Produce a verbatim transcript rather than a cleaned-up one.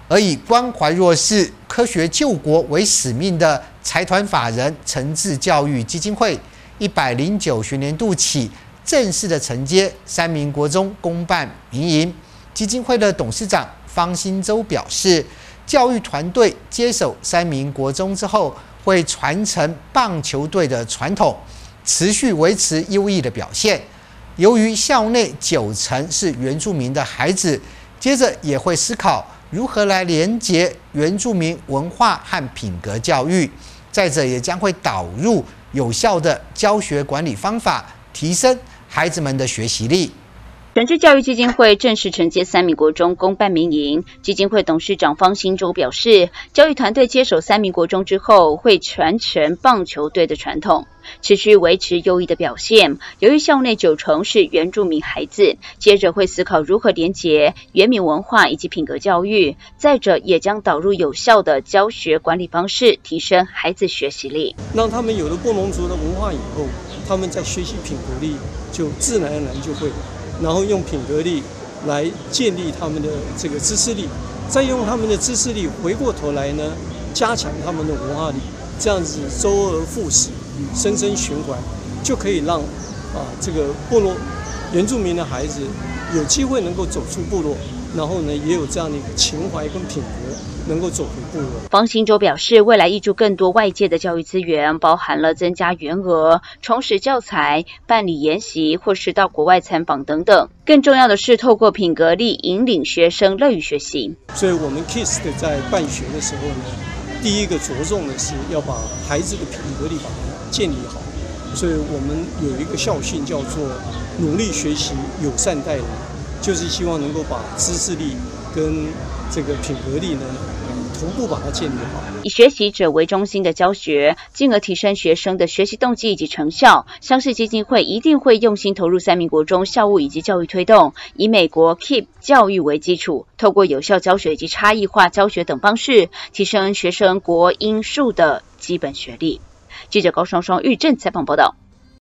而以关怀弱势、科学救国为使命的财团法人诚志教育基金会，一百零九学年度起正式的承接三民国中公办民营。基金会的董事长方兴洲表示，教育团队接手三民国中之后，会传承棒球队的传统，持续维持优异的表现。由于校内九成是原住民的孩子，接着也会思考如何来连结原住民文化和品格教育，再者也将会导入有效的教学管理方法，提升孩子们的学习力。 诚志教育基金会正式承接三民国中公办民营。基金会董事长方兴洲表示，教育团队接手三民国中之后，会传承棒球队的传统，持续维持优异的表现。由于校内九成是原住民孩子，接着会思考如何连结原民文化以及品格教育，再者也将导入有效的教学管理方式，提升孩子学习力。 让他们有了布农族的文化以后，他们在学习品格力就自然而然就会。然后用品格力来建立他们的这个知识力，再用他们的知识力回过头来呢，加强他们的文化力，这样子周而复始，深深循环，就可以让啊这个部落原住民的孩子有机会能够走出部落，然后呢也有这样的一个情怀跟品格，能够走回部落。 方兴洲表示，未来挹注更多外界的教育资源，包含了增加员额、重拾教材、办理研习或是到国外参访等等。更重要的是，透过品格力引领学生乐于学习。 所以我们 K I S S 在办学的时候呢，第一个着重的是要把孩子的品格力把它建立好。所以我们有一个校训叫做努力学习，友善待人，就是希望能够把知识力跟这个品格力呢同步把它建立好， 以学习者为中心的教学，进而提升学生的学习动机以及成效。相信基金会一定会用心投入三民国中校务以及教育推动，以美国 K E E P 教育为基础，透过有效教学以及差异化教学等方式，提升学生国英数的基本学历。记者高双双、玉正采访报道。